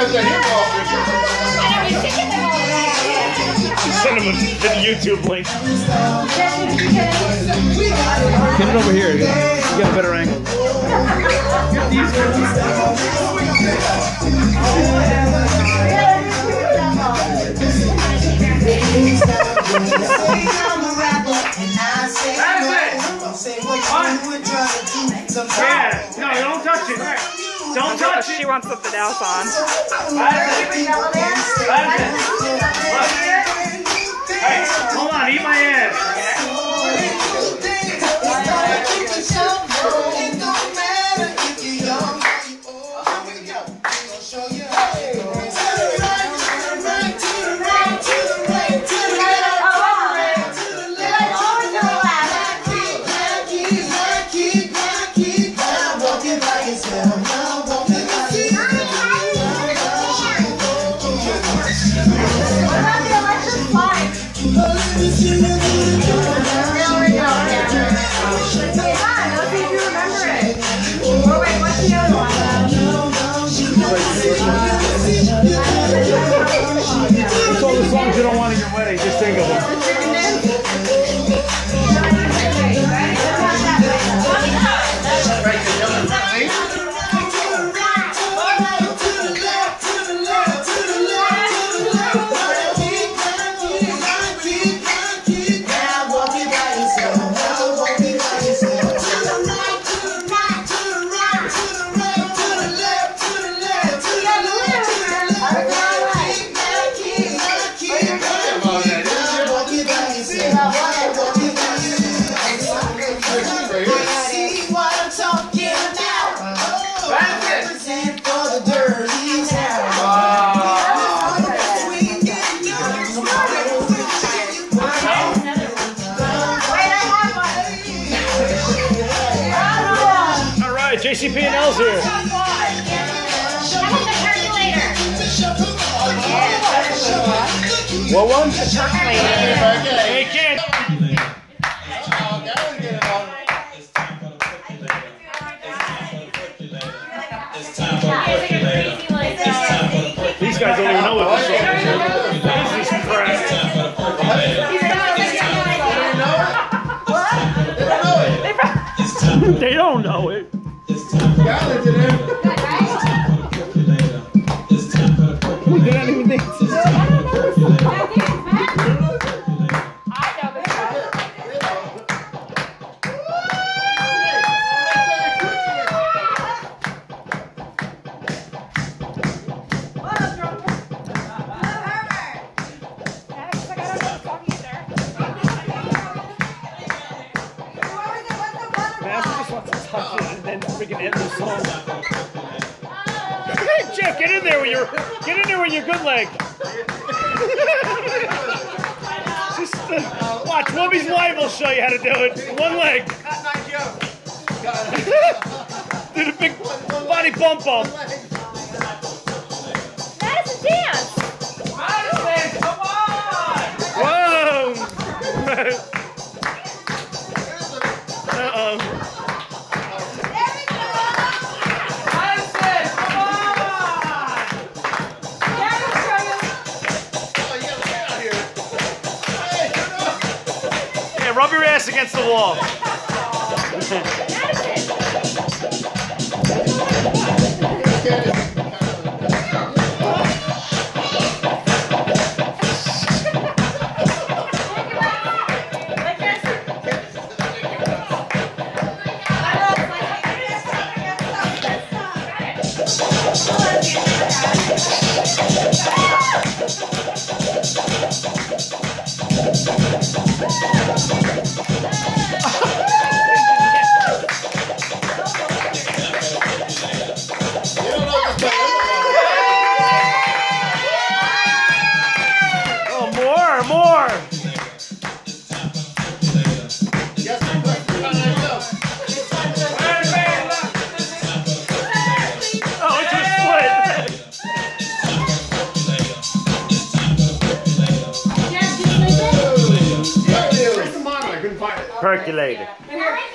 Send him the YouTube link. Get it over here. You got a better angle. Yeah, no, don't touch it. Don't touch it. She wants something else on. Hey, hold on, eat my ass. It's all the songs you don't want in your wedding, just think of them. JCP&L's here. What one? Hey, kid. These guys don't even know what this song is. This is crap. They don't know it. We didn't even think. Jeff, get in there with your good leg. Just watch. Wubby's wife will show you how to do it. One leg. Do the big body bump bump. That is a dance. Madison, come on! Whoa! Rub your ass against the wall. Percolator.